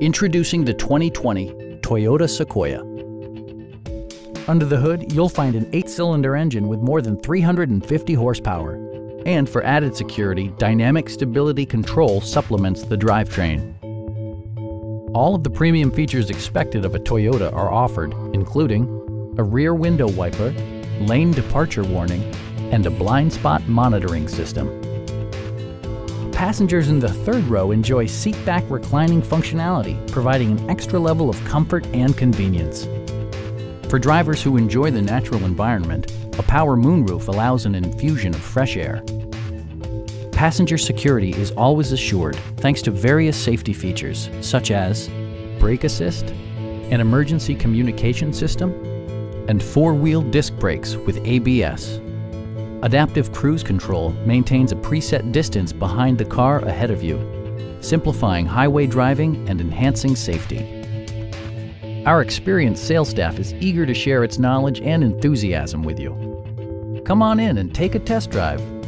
Introducing the 2020 Toyota Sequoia. Under the hood, you'll find an 8-cylinder engine with more than 350 horsepower. And for added security, dynamic stability control supplements the drivetrain. All of the premium features expected of a Toyota are offered, including a rear window wiper, lane departure warning, and a blind spot monitoring system. Passengers in the third row enjoy seat-back reclining functionality, providing an extra level of comfort and convenience. For drivers who enjoy the natural environment, a power moonroof allows an infusion of fresh air. Passenger security is always assured thanks to various safety features such as brake assist, an emergency communication system, and 4-wheel disc brakes with ABS. Adaptive Cruise Control maintains a preset distance behind the car ahead of you, simplifying highway driving and enhancing safety. Our experienced sales staff is eager to share its knowledge and enthusiasm with you. Come on in and take a test drive.